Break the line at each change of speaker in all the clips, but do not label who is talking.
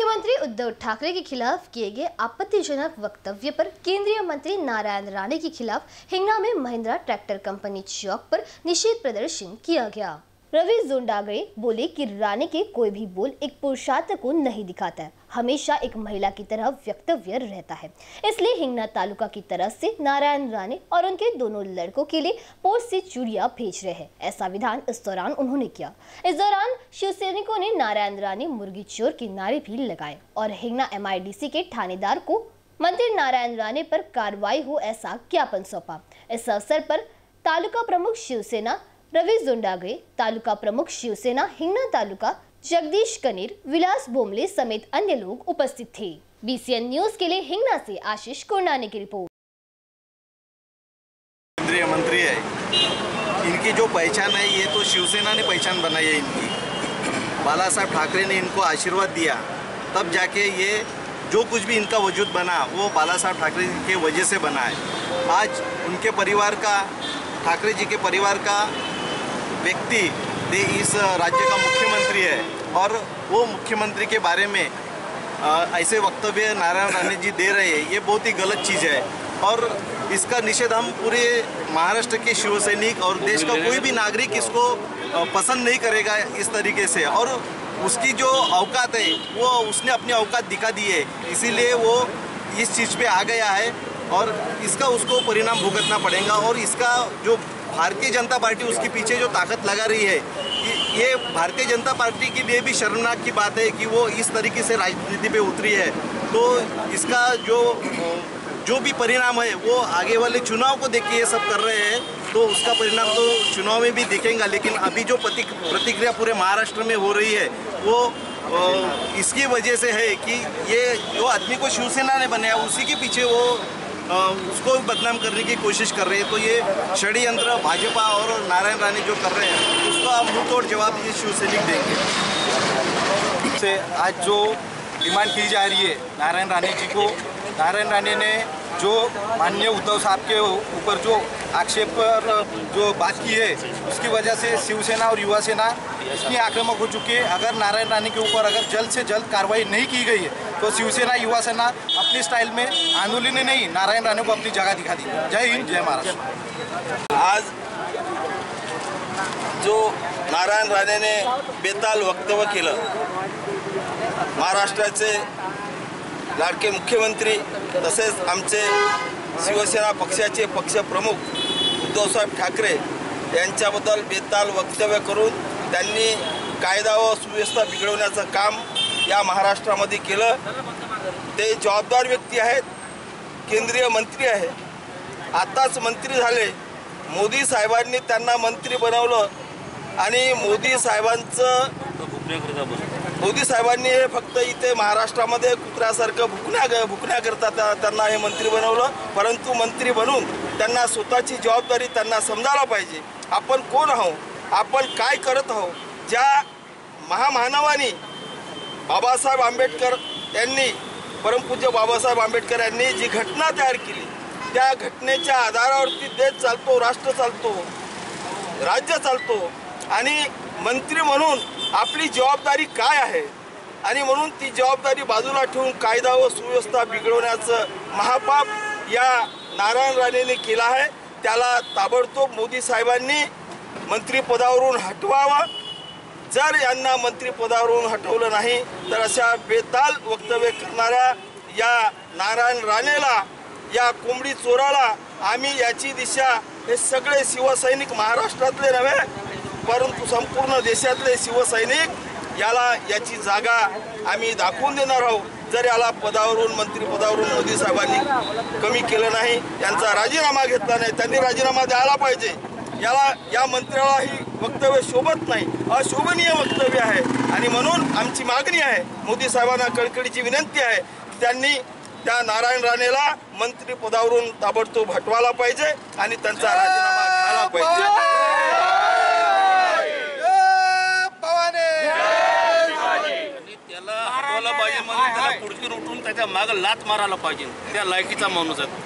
मुख्यमंत्री उद्धव ठाकरे के खिलाफ किए गए आपत्तिजनक वक्तव्य पर केंद्रीय मंत्री नारायण राणे के खिलाफ हिंगना में महिंद्रा ट्रैक्टर कंपनी चौक पर निषेध प्रदर्शन किया गया। रवि जोंडागड़े बोले कि राणे के कोई भी बोल एक पुरुषार्थ को नहीं दिखाता है, हमेशा एक महिला की तरह वक्तव्य रहता है। इसलिए हिंगना तालुका की तरफ से नारायण राणे और उनके दोनों लड़कों के लिए पोस्ट से चूड़ियां भेज रहे हैं। ऐसा विधान इस दौरान उन्होंने किया। इस दौरान शिव सैनिकों ने नारायण राणे मुर्गी चोर के नारे भी लगाए और हिंगना MIDC के थानेदार को मंत्री नारायण राणे पर कार्रवाई हो ऐसा ज्ञापन सौंपा। इस अवसर पर तालुका प्रमुख शिवसेना रवि जोंडागड़े, तालुका प्रमुख शिवसेना हिंगना तालुका जगदीश कनेर, विलास बोमले समेत अन्य लोग उपस्थित थे। BCN न्यूज के लिए हिंगना से आशीष कोरनाने की रिपोर्ट।
केंद्रीय मंत्री है, इनकी जो पहचान है ये तो शिवसेना ने पहचान बनाई है इनकी। बाला साहब ठाकरे ने इनको आशीर्वाद दिया, तब जाके ये जो कुछ भी इनका वजूद बना वो बाला साहब ठाकरे के वजह से बना है। आज उनके परिवार का, ठाकरे जी के परिवार का व्यक्ति इस राज्य का मुख्यमंत्री है और वो मुख्यमंत्री के बारे में ऐसे वक्तव्य नारायण राणे जी दे रहे हैं, ये बहुत ही गलत चीज़ है और इसका निषेध हम पूरे महाराष्ट्र के शिवसैनिक और देश का कोई भी नागरिक इसको पसंद नहीं करेगा इस तरीके से। और उसकी जो औकात है वो उसने अपनी औकात दिखा दी है, इसीलिए वो इस चीज़ पे आ गया है और इसका उसको परिणाम भुगतना पड़ेगा। और इसका जो भारतीय जनता पार्टी उसके पीछे जो ताकत लगा रही है, ये भारतीय जनता पार्टी के लिए भी शर्मनाक की बात है कि वो इस तरीके से राजनीति पे उतरी है। तो इसका जो भी परिणाम है वो आगे वाले चुनाव को देख के ये सब कर रहे हैं, तो उसका परिणाम तो चुनाव में भी दिखेगा। लेकिन अभी जो प्रतिक्रिया पूरे महाराष्ट्र में हो रही है वो इसकी वजह से है कि ये जो आदमी को शिवसेना ने बनाया उसी के पीछे वो उसको बदनाम करने की कोशिश कर रहे हैं। तो ये षड्यंत्र भाजपा और नारायण राणे जो कर रहे हैं उसका मुंहतोड़ जवाब ये शिवसैनिक देंगे।
से आज जो डिमांड की जा रही है नारायण राणे जी को, नारायण राणे ने जो माननीय उद्धव साहब के ऊपर जो आक्षेप पर जो बात की है उसकी वजह से शिवसेना और युवा सेना इतनी आक्रामक हो चुकी है। अगर नारायण राणे के ऊपर अगर जल्द से जल्द कार्रवाई नहीं की गई है तो शिवसेना युवा सेना अपनी स्टाइल में आंदोलन ने नहीं नारायण राणे को अपनी जगह दिखा दी। जय हिंद, जय महाराष्ट्र।
आज जो नारायण राणेने बेताल वक्तव्य केलं, महाराष्ट्राचे लाडके मुख्यमंत्री तसेच आमचे शिवसेना पक्षाचे पक्षप्रमुख उद्धवसाहेब ठाकरे यांच्याबद्दल बेताल वक्तव्य करून त्यांनी कायदा व सुव्यवस्था बिघडवण्याचं काम या महाराष्ट्रामध्ये केलं। ते जबाबदार व्यक्ती आहेत, केंद्रीय मंत्री आहे, आताच मंत्री झाले। मोदी साहेबांनी त्यांना मंत्री बनवलं आणि मोदी साहेबांनी फक्त इथे महाराष्ट्रामध्ये कुत्र्यासारखं भुकण्याकरता त्यांना हे मंत्री बनवलं। परंतु मंत्री बनून त्यांना स्वतःची जबाबदारी त्यांना समजायला पाहिजे। आपण कोण आहोत, आपण काय करत आहोत। ज्या महामानवानी बाबासाहेब आंबेडकर यांनी, परमपूज्य बाबासाहेब आंबेडकर यांनी जी घटना तयार केली त्या घटनेच्या आधारावरती देश चालतो, राष्ट्र चालतो, राज्य चालतो आणि मंत्री म्हणून आपली जबाबदारी काय आहे आणि म्हणून ती जबाबदारी बाजूला ठेवून कायदा व सुव्यवस्था बिघडवण्याचं महापाप या नारायण राणेने केला आहे। त्याला ताबडतोब मोदी साहेबांनी मंत्रिपदावरून हटवावं। जर यांना मंत्रिपदावरून हटवलं नाही तर अशा बेताल वक्तव्य करणाऱ्या या नारायण राणेला, या कोंबडी चोराला आम्ही याची दिशा हे सगळे शिवसैनिक महाराष्ट्रातले नव्हे परंतु संपूर्ण देशातले शिवसैनिक याची जागा आम्ही दाखवून देणार आहोत। जर याला पदावरून, मंत्रिपदावरून मोदी साहेबांनी कमी केलं नाही, यांचा राजीनामा घेतला नाही, त्यांनी राजीनामा द्यायला पाहिजे। या मंत्र्याला ही वक्तव्य शोभत नाही, अशोभनीय वक्तव्य आहे आणि म्हणून आमची मागणी आहे, मोदी साहेबांना कळकळीची विनंती आहे की त्यांनी त्या नारायण राणेला मंत्रिपदावरून ताबडतोब हटवायला पाहिजे आणि त्यांचा राजीनामा घ्यायला पाहिजे।
त्याला खुर्चीवर उठून त्याच्या मागे लात मारायला पाहिजे, त्या लायकीचा माणूस आहे।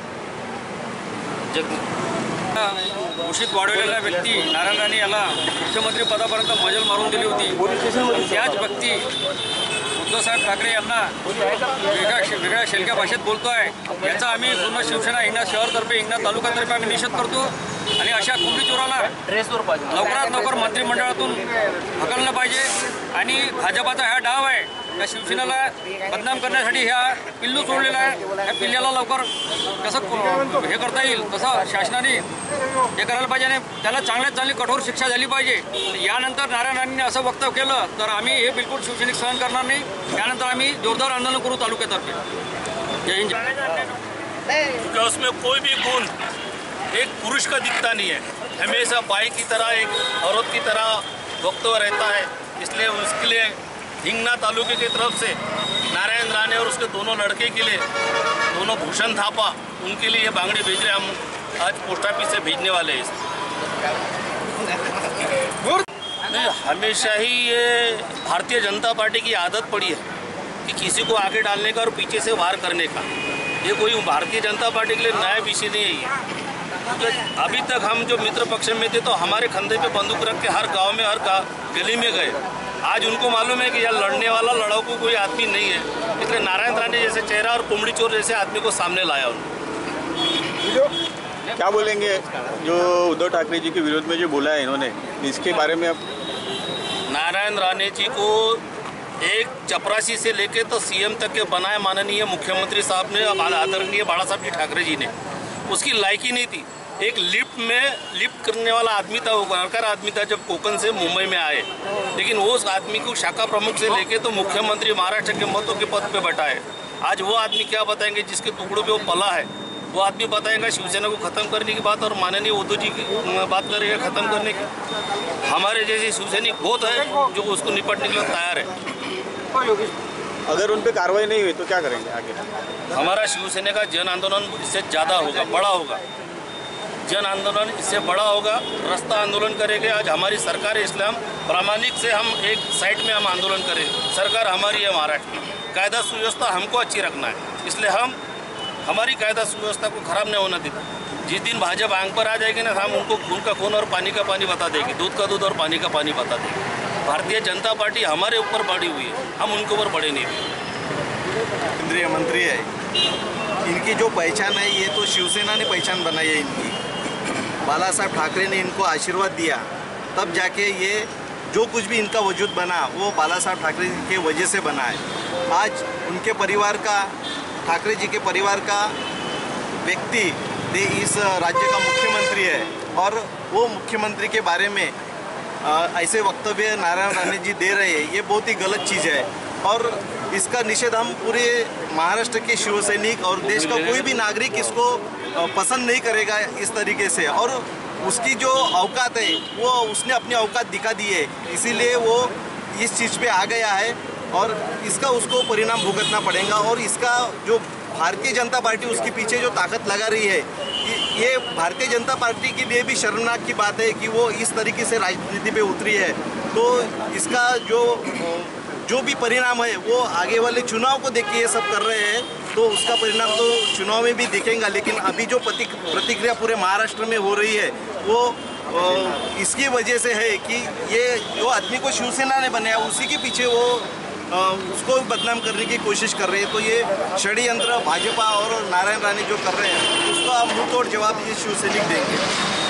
घोषित वाढवलेला व्यक्ती नारायण राणे याला मुख्यमंत्री पदापर्यंत मजल मारून दिली होती। त्याच व्यक्ती
उद्धवसाहेब ठाकरे यांना वेगळ्या शेलक्या भाषेत बोलतो आहे, याचा आम्ही पूर्ण शिवसेना हिंगणा शहरतर्फे हिंगणा तालुक्यातर्फे आम्ही निषेध करतो आणि अशा कोंबडी चोराला लवकरात लवकर मंत्रिमंडळातून हकललं पाहिजे. आणि भाजपाचा हा डाव आहे, या शिवसेनेला बदनाम करण्यासाठी ह्या पिल्लू सोडलेला आहे. या पिल्ल्याला लवकर कसं हे करता येईल तसं शासनाने हे करायला पाहिजे आणि त्याला चांगल्यात चांगली कठोर शिक्षा झाली पाहिजे. यानंतर नारायण राणेंनी असं वक्तव्य केलं तर आम्ही हे बिलकुल शिवसैनिक सहन करणार नाही. त्यानंतर आम्ही जोरदार आंदोलन करू तालुक्यातर्फे. जय हिंद.
क्योंकि उसमें कोई भी गुण एक पुरुष का दिखता नहीं है, हमेशा बाई की तरह एक औरत की तरह वक्तव्य रहता है. इसलिए उसके लिए हिंगना तालुके की तरफ से नारायण राणे और उसके दोनों लड़के के लिए, दोनों भूषण थापा, उनके लिए ये बांगड़ी भेज रहे. हम आज पोस्ट ऑफिस से भेजने वाले हैं. नहीं, हमेशा ही ये भारतीय जनता पार्टी की आदत पड़ी है कि किसी को आगे डालने का और पीछे से वार करने का. ये कोई भारतीय जनता पार्टी के लिए नया विषय नहीं है. क्योंकि अभी तक हम जो मित्र पक्ष में थे तो हमारे कंधे पे बंदूक रख के हर गांव में हर गली में गए. आज उनको मालूम है कि यहाँ लड़ने वाला लड़ाकू कोई आदमी नहीं है, इसलिए नारायण राणे जैसे चेहरा और कुमड़ी चोर जैसे आदमी को सामने लाया उन्होंने.
क्या बोलेंगे जो उद्धव ठाकरे जी के विरोध में जो बोला है इन्होंने, इसके बारे में आप?
नारायण राणे जी को एक चपरासी से लेके तो सीएम तक के बनाए माननीय मुख्यमंत्री साहब ने, आदरणीय बाला साहब जी ठाकरे जी ने, उसकी लायकी नहीं थी. एक लिफ्ट करने वाला आदमी था, वो वर्कर आदमी था जब कोकण से मुंबई में आए. लेकिन वो उस आदमी को शाखा प्रमुख से लेके तो मुख्यमंत्री महाराष्ट्र के मंत्रियों के पद पे बैठाए. आज वो आदमी क्या बताएंगे जिसके टुकड़ों पे वो पला है? वो आदमी बताएगा शिवसेना को ख़त्म करने की बात और माननीय उद्धव जी की बात करेगा ख़त्म करने की. हमारे जैसे शिवसैनिक बहुत है जो उसको निपटने के लिए तैयार है.
अगर उन पर कार्रवाई नहीं हुई तो क्या करेंगे आगे?
हमारा शिवसेना का जन आंदोलन इससे ज़्यादा होगा, बड़ा होगा. जन आंदोलन इससे बड़ा होगा, रास्ता आंदोलन करेंगे. आज हमारी सरकार है इसलिए हम प्रामाणिक से हम एक साइड में हम आंदोलन करें. सरकार हमारी है महाराष्ट्र की, कायदा सुव्यवस्था हमको अच्छी रखना है, इसलिए हम हमारी कायदा सुव्यवस्था को खराब नहीं होना देते. जिस दिन भाजपा आंख पर आ जाएगी ना, हम उनको खून का खून और पानी का पानी बता देगी, दूध का दूध और पानी का पानी बता देगी. भारतीय जनता पार्टी हमारे ऊपर बढ़ी हुई है, हम उनके ऊपर बढ़े नहीं हुए.
केंद्रीय मंत्री है, इनकी जो पहचान है ये तो शिवसेना ने पहचान बनाई है इनकी. बाला साहब ठाकरे ने इनको आशीर्वाद दिया, तब जाके ये जो कुछ भी इनका वजूद बना वो बाला साहब ठाकरे के वजह से बना है. आज उनके परिवार का, ठाकरे जी के परिवार का व्यक्ति इस राज्य का मुख्यमंत्री है और वो मुख्यमंत्री के बारे में ऐसे वक्तव्य नारायण राणे जी दे रहे हैं, ये बहुत ही गलत चीज़ है. और इसका निषेध हम पूरे महाराष्ट्र के शिवसैनिक और देश का कोई भी नागरिक इसको पसंद नहीं करेगा इस तरीके से. और उसकी जो औकात है वो उसने अपनी औकात दिखा दी है, इसीलिए वो इस चीज़ पे आ गया है और इसका उसको परिणाम भुगतना पड़ेगा. और इसका जो भारतीय जनता पार्टी उसके पीछे जो ताकत लगा रही है, ये भारतीय जनता पार्टी के लिए भी शर्मनाक की बात है कि वो इस तरीके से राजनीति पे उतरी है. तो इसका जो भी परिणाम है वो आगे वाले चुनाव को देख के ये सब कर रहे हैं, तो उसका परिणाम तो चुनाव में भी दिखेगा. लेकिन अभी जो प्रतिक्रिया पूरे महाराष्ट्र में हो रही है वो इसकी वजह से है कि ये जो आदमी को शिवसेना ने बनाया उसी के पीछे वो उसको बदनाम करने की कोशिश कर रहे हैं. तो ये षड्यंत्र भाजपा और नारायण राणे जो कर रहे हैं उसका मुंह तोड़ जवाब ये शिवसैनिक देंगे.